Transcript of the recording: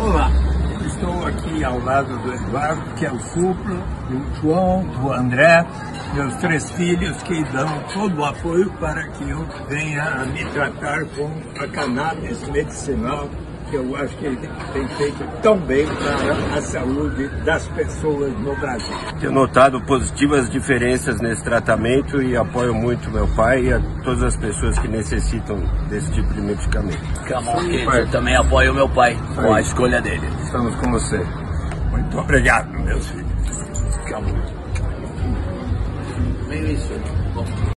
Olá, estou aqui ao lado do Eduardo, que é o supla, do João, do André, meus 3 filhos que dão todo o apoio para que eu venha a me tratar com a cannabis medicinal, que eu acho que ele tem feito tão bem para a saúde das pessoas no Brasil. Tenho notado positivas diferenças nesse tratamento e apoio muito meu pai e a todas as pessoas que necessitam desse tipo de medicamento. Eu também apoio o meu pai com a escolha dele. Estamos com você. Muito obrigado, meus filhos. Meio isso. Bom.